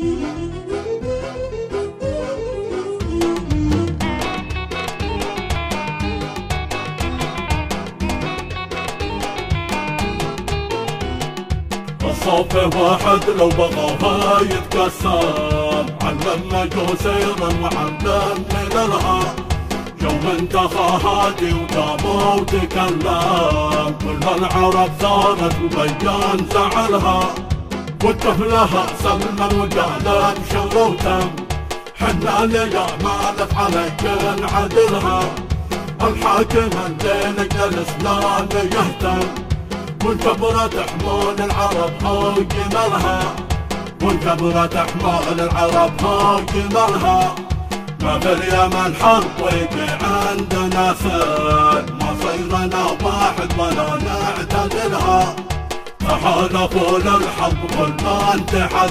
صوف واحد لو بغاها يتكسر، علم مجوسيرا وعلم من الها. يوم انتخى هادي وتابوا وتكلم، كل العرب زارت وبين زعلها. والطفلها سلم وقالت شروتم، حنا ليا ما نفعلك نعدلها. الحاكم اللي الاسلام يهتم، والكبرى تحمل العرب فوق جمالها. والكبرى تحمل العرب فوق جمالها. ما في اليمن حرب ويجي عندنا سد، ما صيرنا واحد ولا نعتدلها. تحالفوا للحرب كل من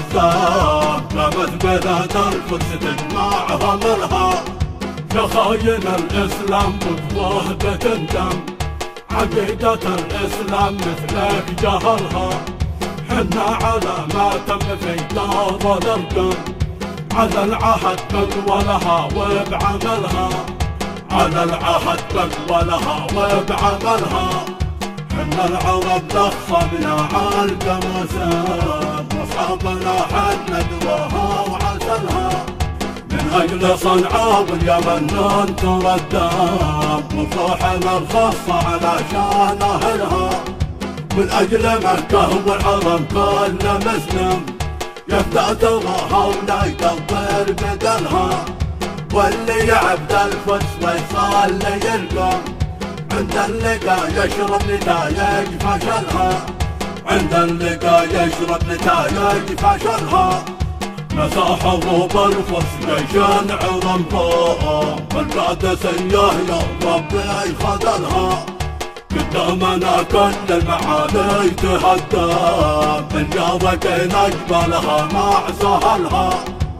تحزب، قامت بلاد القدس تجمعها ملها. يا خاين الاسلام قدوه بتندم، عقيدة الإسلام مثلك جهلها. حنا على ما تم في دار الأرقام، على العهد بقوى لها وبعملها. على العهد بقوى لها وبعملها. حنا العرب لخصمنا عالقموسان، واصحابنا حنا دواها وعسلها. من أجل صنعاء واليمن ننثر الدم، وفروحنا الخاصة علشان أهلها. من أجل مكة والحرم كل مسلم يبدأ تراها ولا يدبر بدلها. واللي يعبد القدس ويصلي يلقم، عند اللقاء يشرب نتايج فشلها. عند اللقاء يشرب نتايج فشلها. مساحه بالفرس جيشان عظم فوق، والقادسية يا ربي خذلها. قدامنا كل المعالي تهدم، من جابتنا جبالها مع سهلها.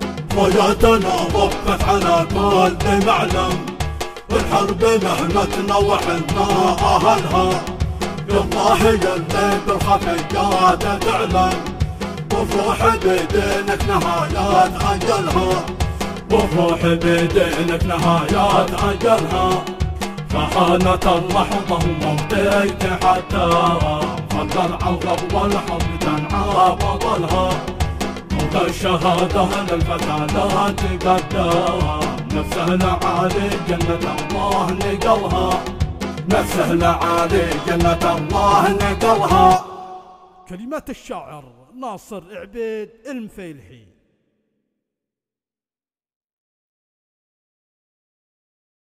فوجاتنا ضفت على كل معلم، الحرب مهنتنا وحنا أهلها. يالله يلي بالخفيات تعلم، وفروح بيدينك نهايات أجلها. وفروح بيدينك نهايات أجلها. فحانت اللحظة ومضيت حتى خلى العرب والحرب تنعى بطلها. موت الشهادة للفتى لا تقدم، نفسه لعالي جنة الله نقلها. نفسه لعالي جنة الله نقلها. كلمات الشاعر ناصر عبيد المفيلحي.